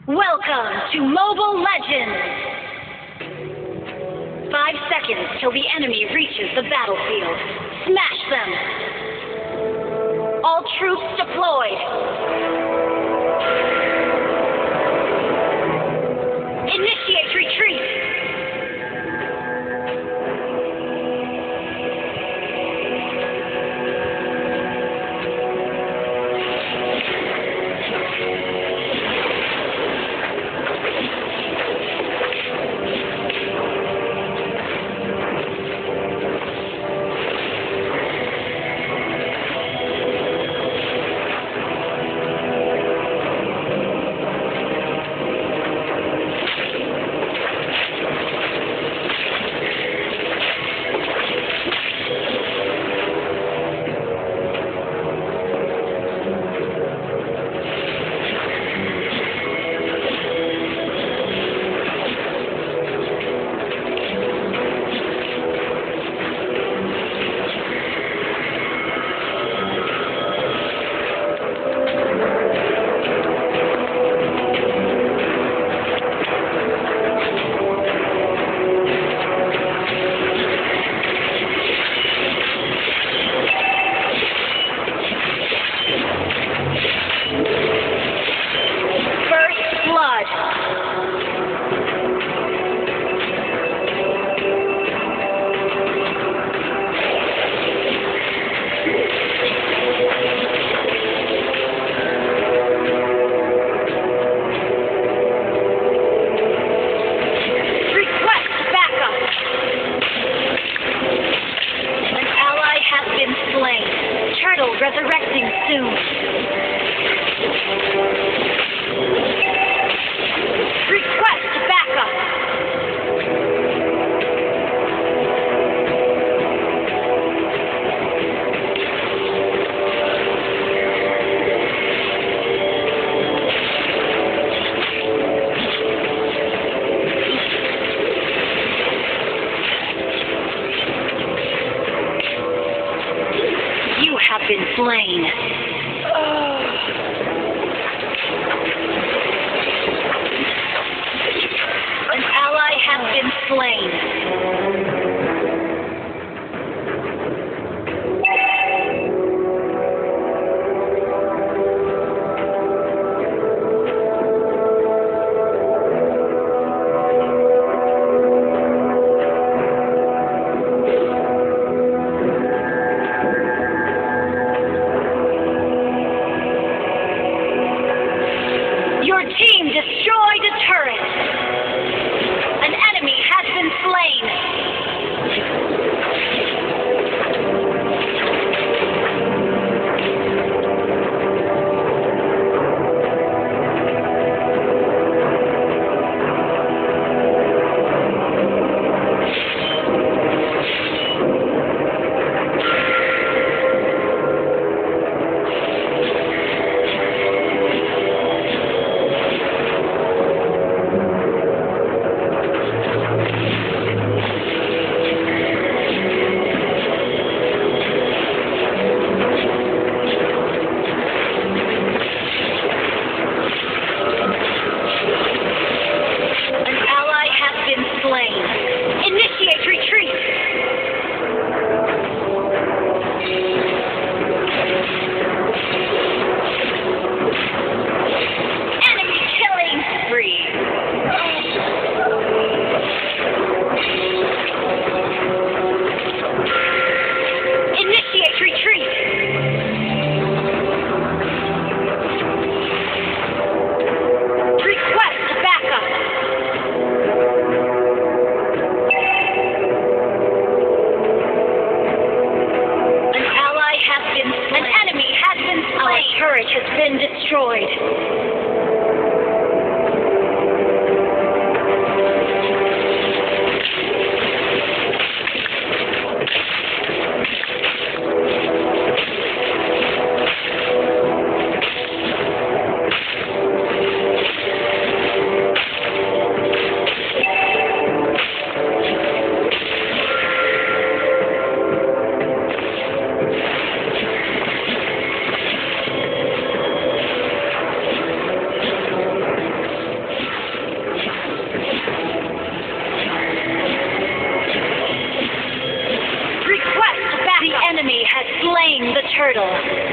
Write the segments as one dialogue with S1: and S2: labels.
S1: Welcome to Mobile Legends! 5 seconds till the enemy reaches the battlefield. Smash them! All troops deployed! Initiate retreat! Resurrecting soon. Request backup. You have been slain. An ally has been slain. Your team destroyed a turret! An enemy has been slain! Initiate retreat! Enemy killing spree! Initiate retreat! Request backup! Our turret has been destroyed. turtle.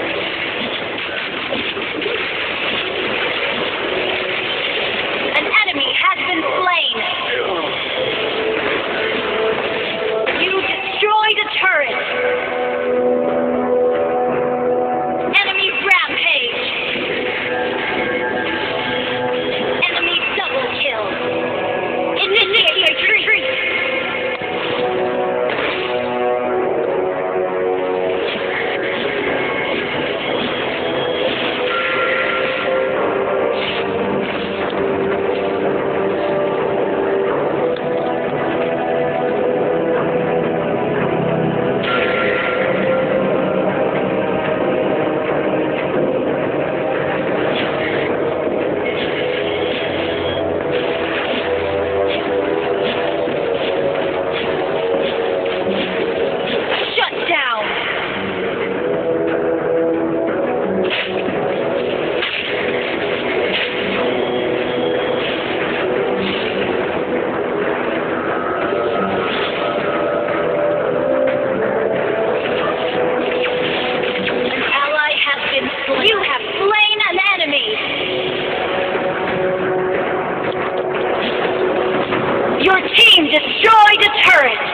S1: An enemy has been slain. You destroyed a turret. Enemy rampage. Enemy double kill. Initiate retreat. You have slain an enemy! Your team destroyed a turret!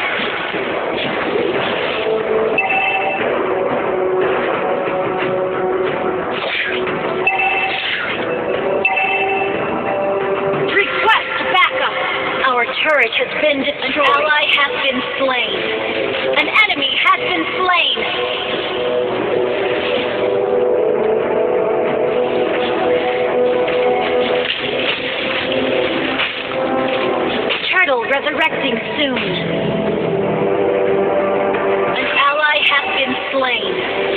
S1: Request backup! Our turret has been destroyed. An ally has been slain. An enemy has been slain! Resurrecting soon. An ally has been slain.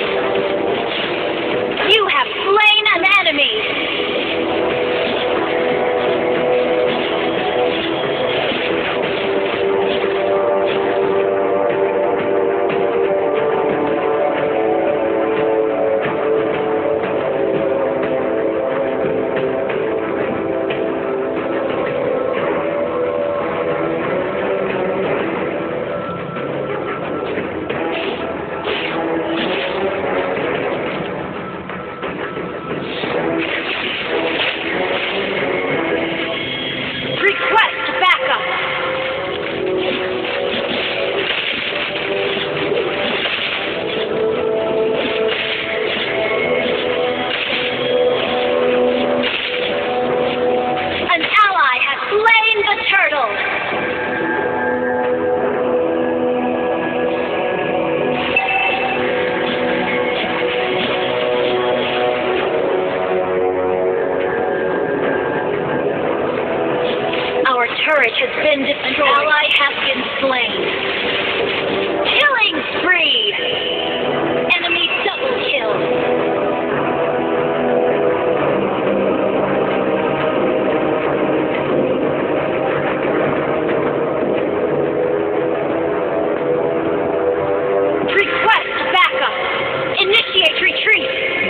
S1: You have slain an enemy. Turret has been destroyed. Ally has been slain. Killing spree! Enemy double kill. Request backup. Initiate retreat.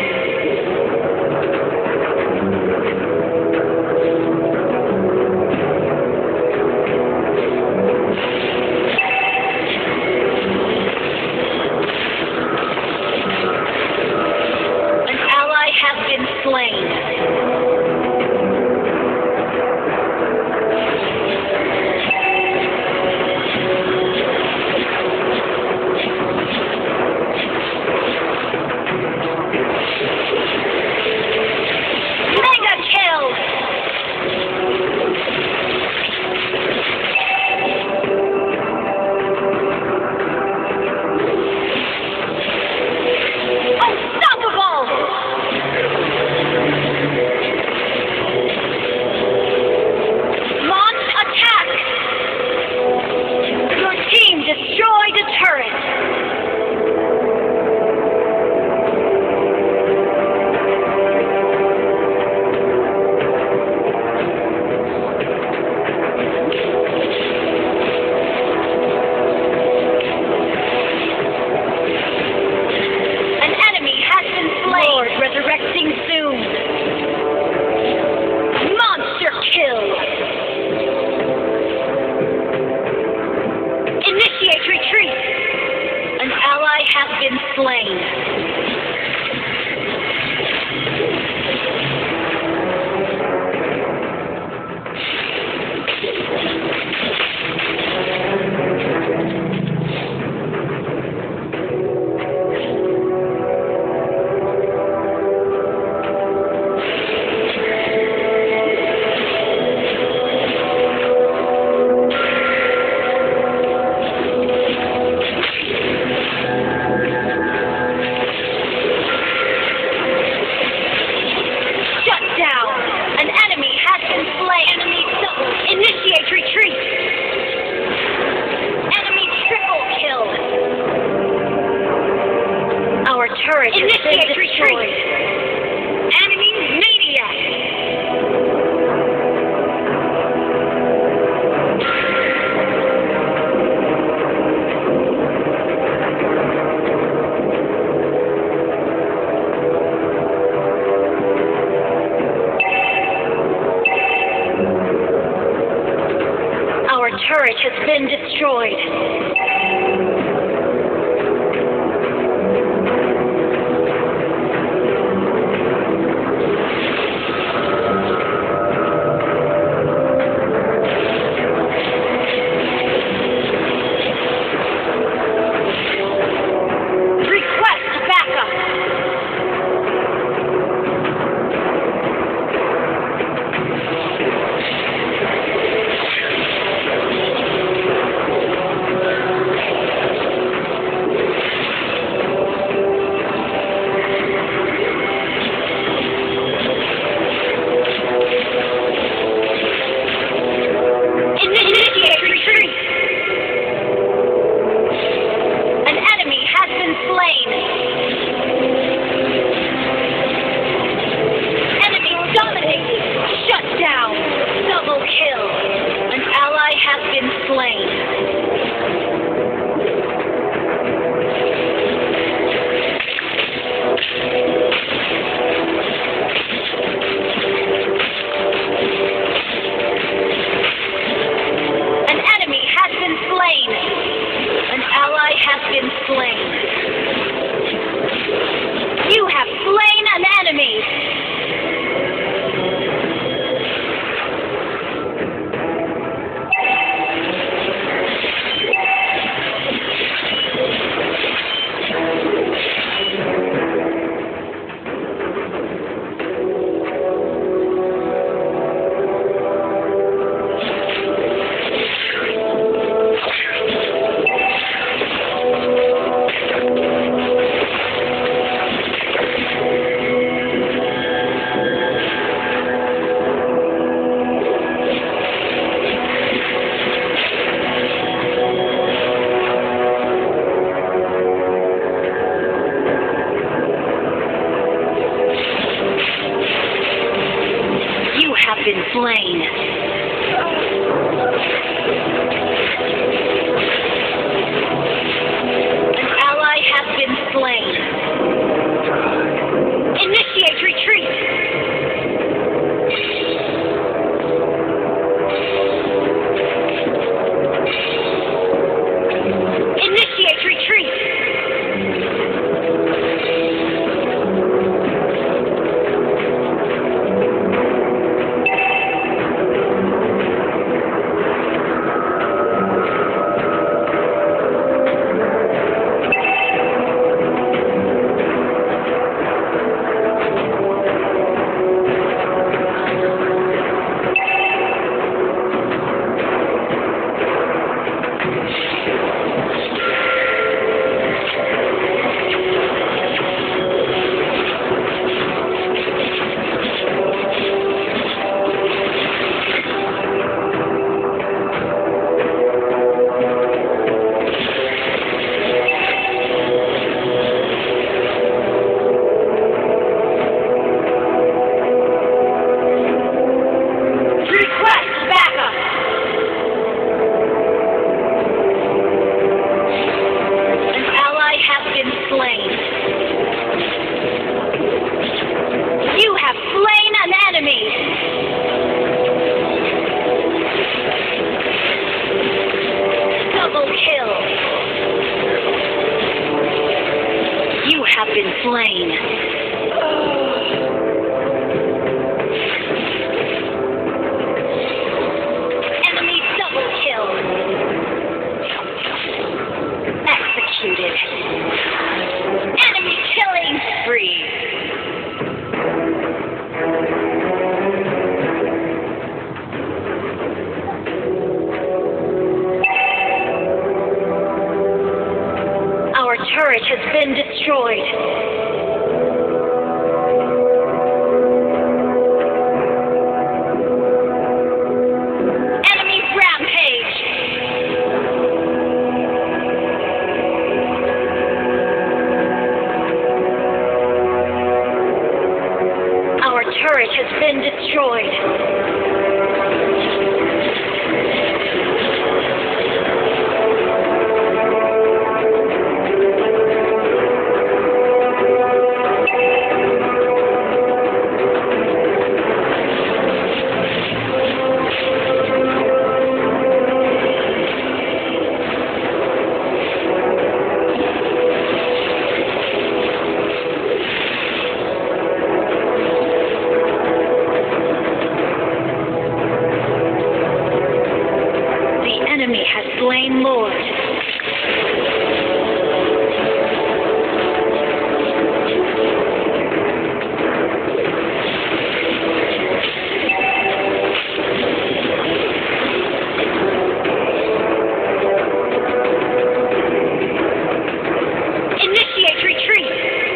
S1: Slain. Mega kill. Unstoppable. Destroyed a turret! An enemy has been slain! Lord, resurrecting soon! Monster kill! Initiate retreat! An ally has been slain. turret has been destroyed. Enemy maniac! Our turret has been destroyed. You have slain an enemy! Been slain. An ally has been slain. Initiate retreat. Initiate retreat. You have slain an enemy! Double kill! You have been slain. Enemy double kill! Executed. Enemy killing spree! Our turret has been destroyed. turret has been destroyed. Enemy has slain Lord. Initiate retreat.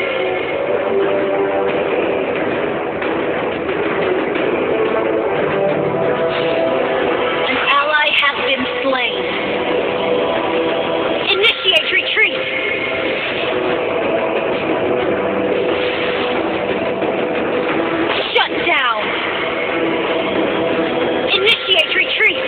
S1: An ally has been slain. Initiate retreat! Shut down! Initiate retreat!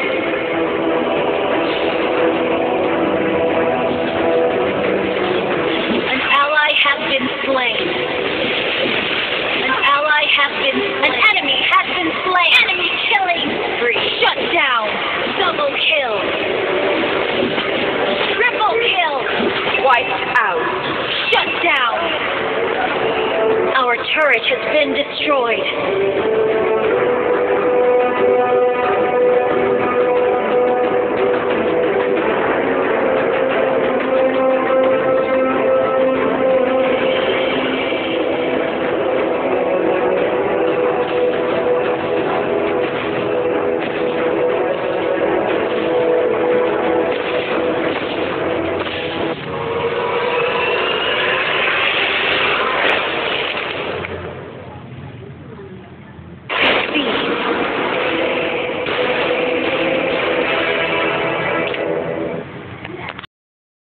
S1: An ally has been slain. An ally has been slain. An enemy has been slain. Enemy killing spree. Shut down! Double kill! Triple kill! Wiped out. Shut down! Our turret has been destroyed.